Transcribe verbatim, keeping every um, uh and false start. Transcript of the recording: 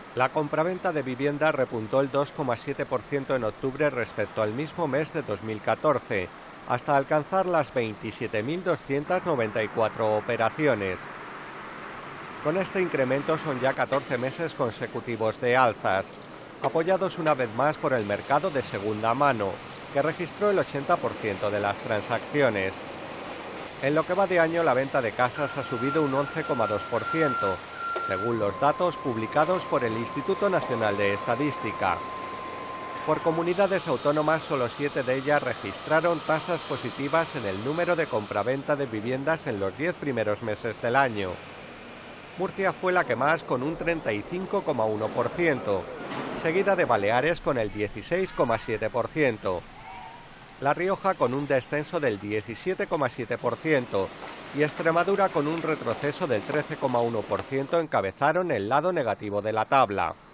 La compraventa de vivienda repuntó el dos coma siete por ciento en octubre respecto al mismo mes de dos mil catorce, hasta alcanzar las veintisiete mil doscientas noventa y cuatro operaciones. Con este incremento son ya catorce meses consecutivos de alzas, apoyados una vez más por el mercado de segunda mano, que registró el ochenta por ciento de las transacciones. En lo que va de año, la venta de casas ha subido un once coma dos por ciento, según los datos publicados por el Instituto Nacional de Estadística. Por comunidades autónomas, solo siete de ellas registraron tasas positivas en el número de compraventa de viviendas en los diez primeros meses del año. Murcia fue la que más, con un treinta y cinco coma uno por ciento, seguida de Baleares con el dieciséis coma siete por ciento. La Rioja con un descenso del diecisiete coma siete por ciento y Extremadura con un retroceso del trece coma uno por ciento encabezaron el lado negativo de la tabla.